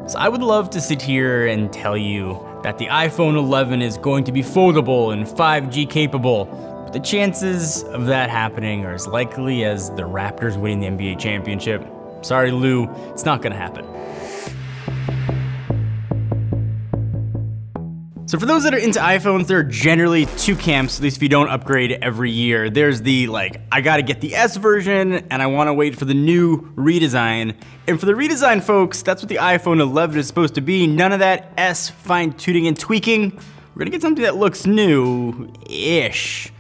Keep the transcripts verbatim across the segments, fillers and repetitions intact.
So I would love to sit here and tell you that the iPhone eleven is going to be foldable and five G capable, but the chances of that happening are as likely as the Raptors winning the N B A championship. Sorry, Lou, it's not gonna happen. So for those that are into iPhones, there are generally two camps, at least if you don't upgrade every year. There's the, like, I gotta get the S version, and I wanna wait for the new redesign. And for the redesign folks, that's what the iPhone eleven is supposed to be. None of that S fine-tuning and tweaking. We're gonna get something that looks new-ish.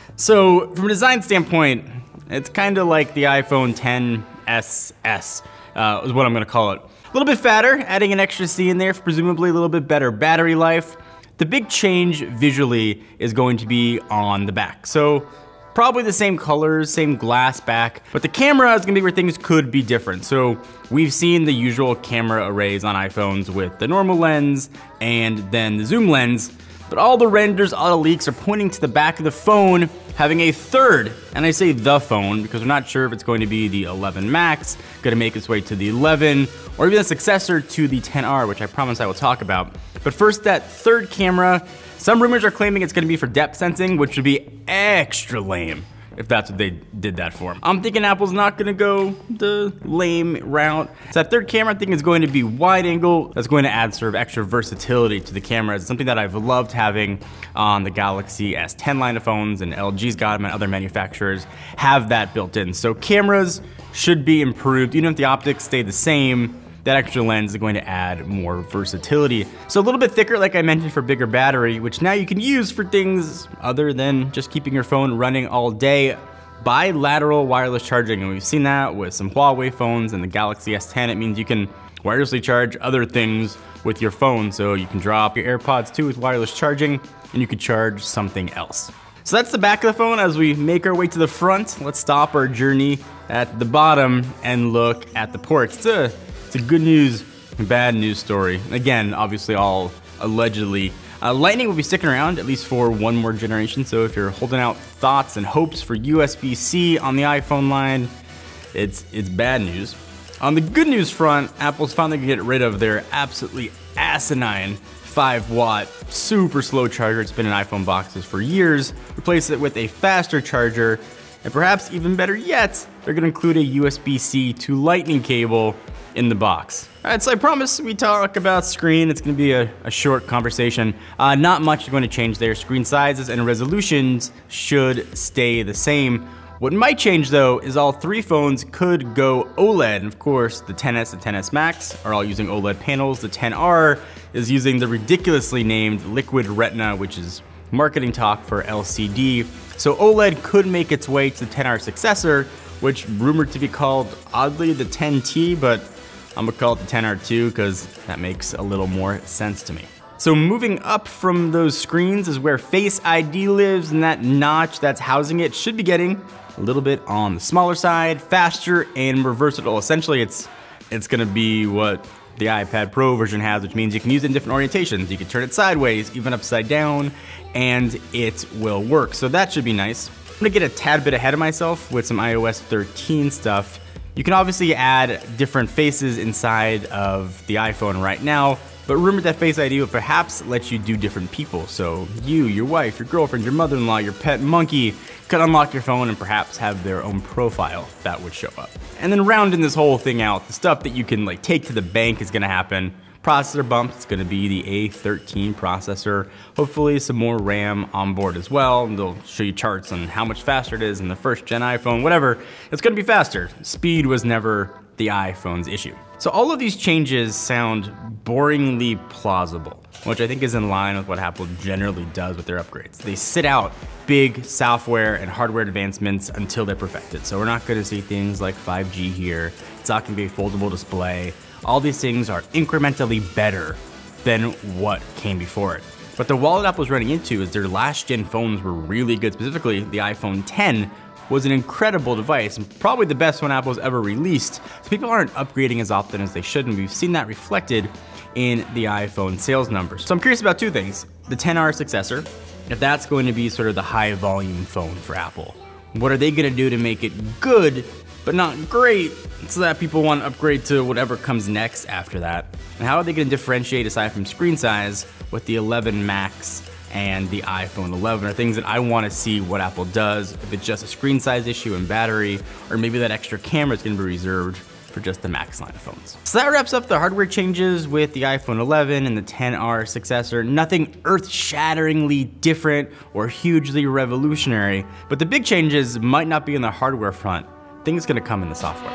So from a design standpoint, it's kinda like the iPhone ten S S, uh, is what I'm gonna call it. A little bit fatter, adding an extra C in there for presumably a little bit better battery life. The big change visually is going to be on the back. So probably the same colors, same glass back, but the camera is gonna be where things could be different. So we've seen the usual camera arrays on iPhones with the normal lens and then the zoom lens, but all the renders, all the leaks are pointing to the back of the phone having a third, and I say the phone because we're not sure if it's going to be the eleven Max, gonna make its way to the eleven, or even a successor to the ten R, which I promise I will talk about. But first, that third camera, some rumors are claiming it's gonna be for depth sensing, which would be extra lame if that's what they did that for. I'm thinking Apple's not gonna go the lame route. So that third camera, I think, is going to be wide angle. That's going to add sort of extra versatility to the camera. It's something that I've loved having on the Galaxy S ten line of phones, and L G's got them, and other manufacturers have that built in. So cameras should be improved, even if the optics stay the same. That extra lens is going to add more versatility. So a little bit thicker, like I mentioned, for bigger battery, which now you can use for things other than just keeping your phone running all day. Bilateral wireless charging, and we've seen that with some Huawei phones and the Galaxy S ten. It means you can wirelessly charge other things with your phone. So you can drop your AirPods too with wireless charging, and you could charge something else. So that's the back of the phone. As we make our way to the front, let's stop our journey at the bottom and look at the ports. It's a It's a good news and bad news story. Again, obviously all allegedly. Uh, Lightning will be sticking around at least for one more generation, so if you're holding out thoughts and hopes for U S B C on the iPhone line, it's, it's bad news. On the good news front, Apple's finally gonna get rid of their absolutely asinine five watt, super slow charger. It's been in iPhone boxes for years. Replace it with a faster charger, and perhaps even better yet, they're gonna include a U S B C to Lightning cable in the box. All right, so I promise we talk about screen. It's gonna be a, a short conversation. Uh, not much is going to change there. Screen sizes and resolutions should stay the same. What might change though is all three phones could go OLED. And of course, the ten S and ten S Max are all using OLED panels. The ten R is using the ridiculously named Liquid Retina, which is marketing talk for L C D. So OLED could make its way to the ten R successor, which rumored to be called, oddly, the ten T, but I'm gonna call it the ten R two because that makes a little more sense to me. So moving up from those screens is where Face I D lives, and that notch that's housing it should be getting a little bit on the smaller side, faster and more versatile. Essentially, it's it's gonna be what the iPad Pro version has, which means you can use it in different orientations. You can turn it sideways, even upside down, and it will work. So that should be nice. I'm gonna get a tad bit ahead of myself with some i O S thirteen stuff. You can obviously add different faces inside of the iPhone right now, but rumored that Face I D will perhaps let you do different people. So you, your wife, your girlfriend, your mother-in-law, your pet monkey could unlock your phone and perhaps have their own profile that would show up. And then rounding this whole thing out, the stuff that you can like take to the bank is gonna happen. Processor bumps, it's gonna be the A thirteen processor. Hopefully some more RAM on board as well. And they'll show you charts on how much faster it is in the first gen iPhone, whatever. It's gonna be faster. Speed was never the iPhone's issue. So all of these changes sound boringly plausible, which I think is in line with what Apple generally does with their upgrades. They sit out big software and hardware advancements until they're perfected. So we're not gonna see things like five G here. It's not gonna be a foldable display. All these things are incrementally better than what came before it. But the wall that Apple's running into is their last gen phones were really good. Specifically, the iPhone ten was an incredible device, and probably the best one Apple's ever released. So people aren't upgrading as often as they should, and we've seen that reflected in the iPhone sales numbers. So I'm curious about two things. The ten R successor, if that's going to be sort of the high volume phone for Apple. What are they gonna do to make it good but not great, so that people want to upgrade to whatever comes next after that. And how are they going to differentiate aside from screen size with the eleven Max and the iPhone eleven are things that I want to see what Apple does, if it's just a screen size issue and battery, or maybe that extra camera is going to be reserved for just the Max line of phones. So that wraps up the hardware changes with the iPhone eleven and the ten R successor. Nothing earth-shatteringly different or hugely revolutionary, but the big changes might not be in the hardware front. Things gonna come in the software.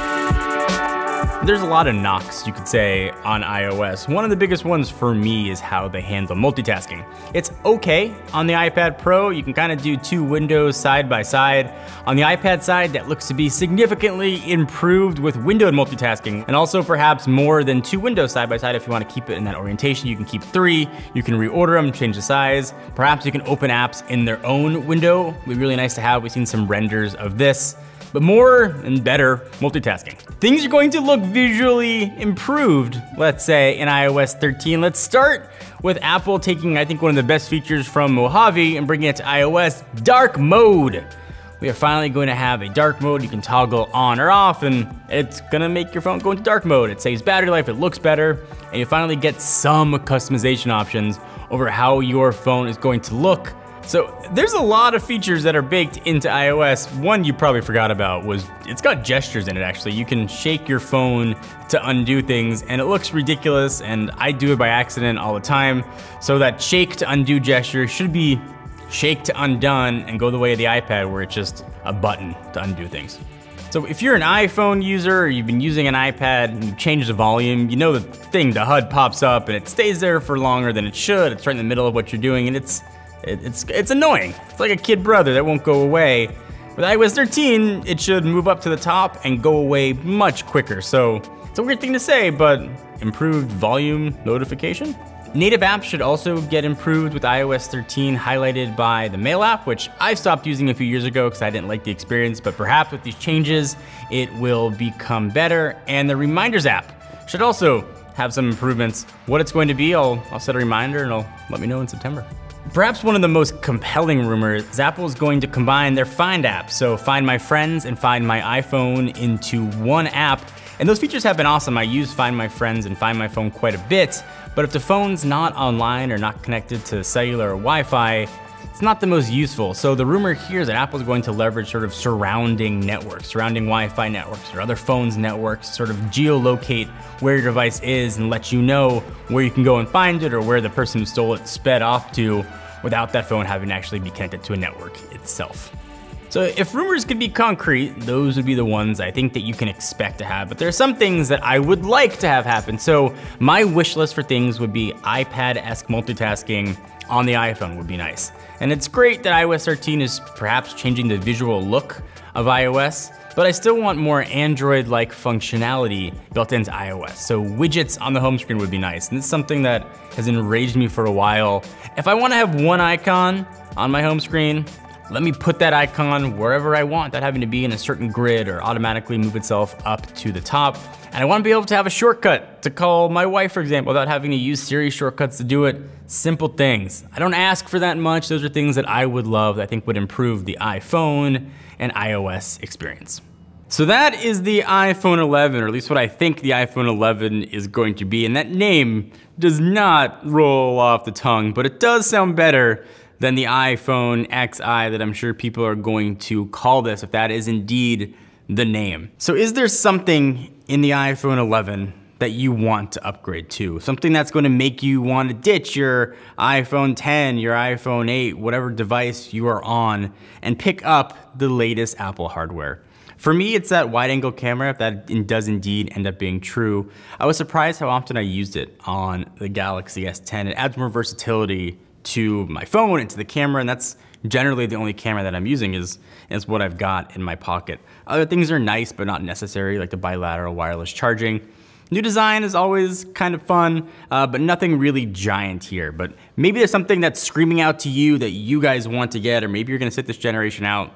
There's a lot of knocks, you could say, on iOS. One of the biggest ones for me is how they handle multitasking. It's okay on the iPad Pro. You can kind of do two windows side by side. On the iPad side, that looks to be significantly improved with windowed multitasking, and also perhaps more than two windows side by side. If you want to keep it in that orientation, you can keep three. You can reorder them, change the size. Perhaps you can open apps in their own window. It'd be really nice to have. We've seen some renders of this. But more and better multitasking. Things are going to look visually improved, let's say, in iOS thirteen. Let's start with Apple taking, I think, one of the best features from Mojave and bringing it to iOS, dark mode. We are finally going to have a dark mode you can toggle on or off, and it's gonna make your phone go into dark mode. It saves battery life, it looks better, and you finally get some customization options over how your phone is going to look. So there's a lot of features that are baked into iOS. One you probably forgot about was it's got gestures in it actually. You can shake your phone to undo things and it looks ridiculous, and I do it by accident all the time. So that shake to undo gesture should be shake to undone and go the way of the iPad where it's just a button to undo things. So if you're an iPhone user or you've been using an iPad and you change the volume, you know the thing, the H U D pops up and it stays there for longer than it should. It's right in the middle of what you're doing and it's It's, it's annoying. It's like a kid brother that won't go away. With iOS thirteen, it should move up to the top and go away much quicker. So it's a weird thing to say, but improved volume notification? Native apps should also get improved with iOS thirteen, highlighted by the Mail app, which I stopped using a few years ago because I didn't like the experience, but perhaps with these changes, it will become better. And the Reminders app should also have some improvements. What it's going to be, I'll, I'll set a reminder and it'll let me know in September. Perhaps one of the most compelling rumors is Apple is going to combine their Find app, so Find My Friends and Find My iPhone into one app. And those features have been awesome. I use Find My Friends and Find My Phone quite a bit, but if the phone's not online or not connected to cellular or Wi-Fi, it's not the most useful. So the rumor here is that Apple's going to leverage sort of surrounding networks, surrounding Wi-Fi networks or other phones networks, sort of geolocate where your device is and let you know where you can go and find it or where the person who stole it sped off to without that phone having to actually be connected to a network itself. So if rumors could be concrete, those would be the ones I think that you can expect to have, but there are some things that I would like to have happen. So my wish list for things would be iPad-esque multitasking on the iPhone would be nice. And it's great that iOS thirteen is perhaps changing the visual look of iOS, but I still want more Android-like functionality built into iOS. So widgets on the home screen would be nice. And it's something that has enraged me for a while. If I wanna have one icon on my home screen, let me put that icon wherever I want, without having to be in a certain grid or automatically move itself up to the top. And I wanna be able to have a shortcut to call my wife, for example, without having to use Siri shortcuts to do it. Simple things. I don't ask for that much. Those are things that I would love, that I think would improve the iPhone and iOS experience. So that is the iPhone eleven, or at least what I think the iPhone eleven is going to be. And that name does not roll off the tongue, but it does sound better than the iPhone X I that I'm sure people are going to call this, if that is indeed the name. So is there something in the iPhone eleven that you want to upgrade to? Something that's going to make you want to ditch your iPhone ten, your iPhone eight, whatever device you are on, and pick up the latest Apple hardware? For me, it's that wide-angle camera, if that does indeed end up being true. I was surprised how often I used it on the Galaxy S ten. It adds more versatility to my phone and to the camera, and that's generally the only camera that I'm using is, is what I've got in my pocket. Other things are nice, but not necessary, like the bilateral wireless charging. New design is always kind of fun, uh, but nothing really giant here. But maybe there's something that's screaming out to you that you guys want to get, or maybe you're gonna sit this generation out.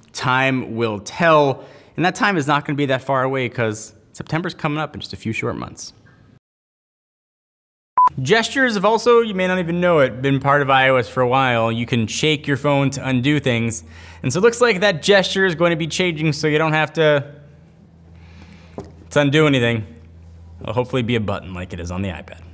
Time will tell, and that time is not gonna be that far away because September's coming up in just a few short months. Gestures have also, you may not even know it, been part of iOS for a while. You can shake your phone to undo things. And so it looks like that gesture is going to be changing so you don't have to Let's undo anything. It'll hopefully be a button like it is on the iPad.